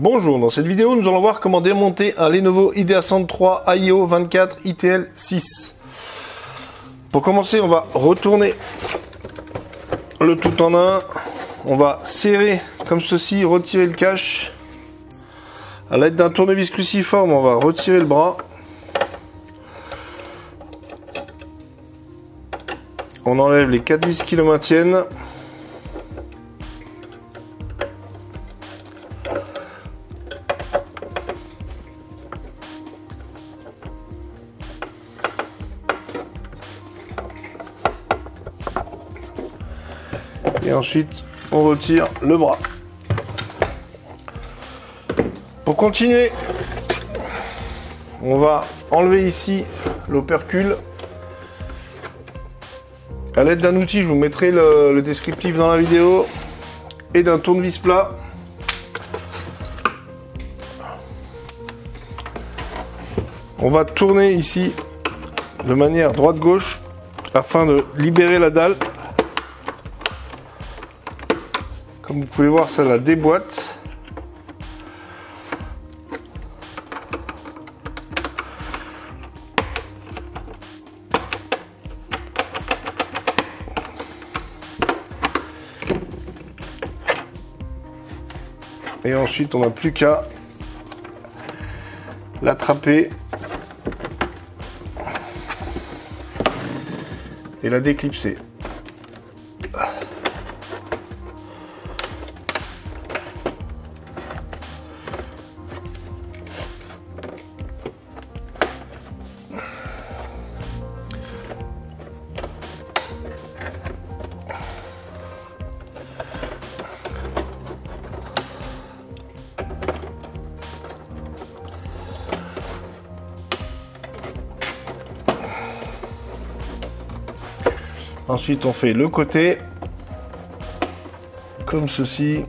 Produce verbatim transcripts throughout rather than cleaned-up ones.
Bonjour, dans cette vidéo nous allons voir comment démonter un Lenovo IDEA Centre I O vingt-quatre I T L six. Pour commencer, on va retourner le tout en un, on va serrer comme ceci, retirer le cache. À l'aide d'un tournevis cruciforme, on va retirer le bras. On enlève les quatre vis qui le maintiennent. Et ensuite, on retire le bras. Pour continuer, on va enlever ici l'opercule. À l'aide d'un outil, je vous mettrai le, le descriptif dans la vidéo, et d'un tournevis plat. On va tourner ici de manière droite-gauche afin de libérer la dalle. Comme vous pouvez voir, ça la déboîte. Et ensuite, on n'a plus qu'à l'attraper et la déclipser. Ensuite, on fait le côté, comme ceci.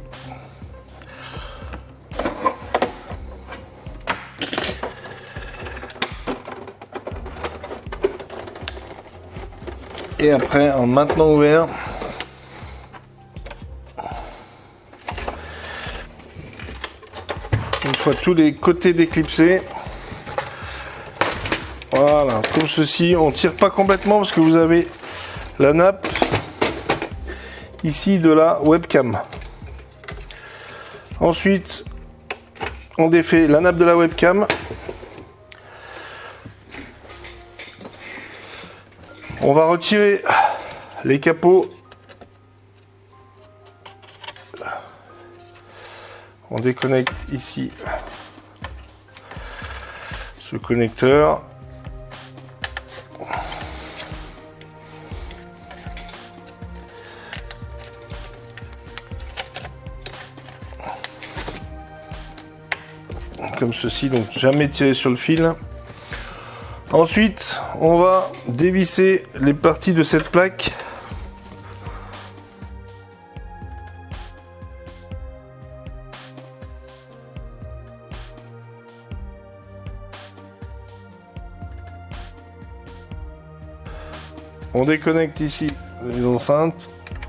Et après, en maintenant ouvert, une fois tous les côtés déclipsés, voilà, comme ceci. On tire pas complètement parce que vous avez la nappe ici de la webcam. Ensuite, on défait la nappe de la webcam. On va retirer les capots. On déconnecte ici ce connecteur. Comme ceci, donc jamais tirer sur le fil. Ensuite, on va dévisser les parties de cette plaque. On déconnecte ici les enceintes.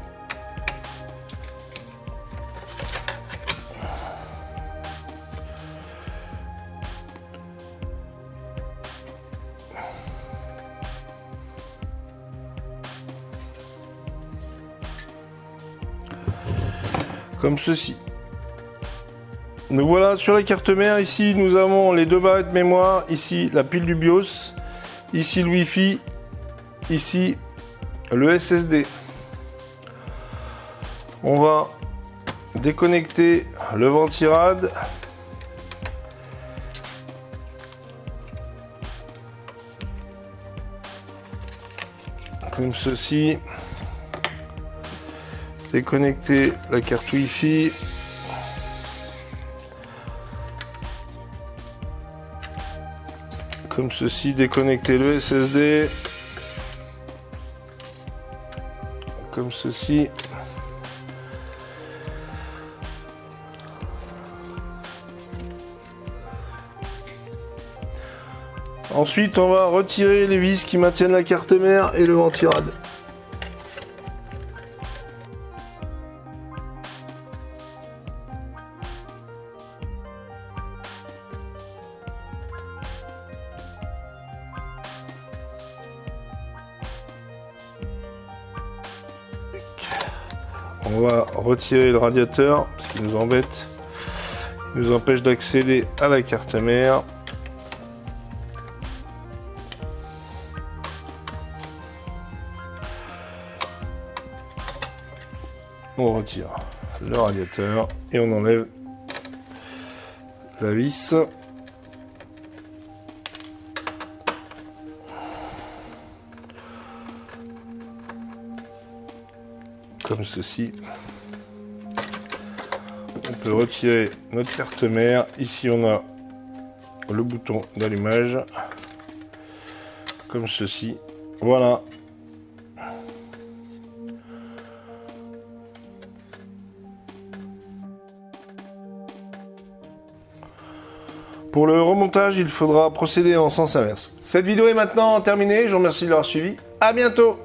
Comme ceci. Donc voilà, sur la carte mère, ici nous avons les deux barrettes mémoire, ici la pile du BIOS, ici le Wi-Fi, ici le S S D. On va déconnecter le ventirad. Comme ceci. Déconnecter la carte Wi-Fi. Comme ceci, déconnecter le S S D. Comme ceci. Ensuite, on va retirer les vis qui maintiennent la carte mère et le ventirad. On va retirer le radiateur parce qu'il nous embête. Il nous empêche d'accéder à la carte mère. On retire le radiateur et on enlève la vis. Comme ceci. On peut retirer notre carte mère. Ici on a le bouton d'allumage. Comme ceci. Voilà. Pour le remontage, il faudra procéder en sens inverse. Cette vidéo est maintenant terminée. Je vous remercie de l'avoir suivi. À bientôt.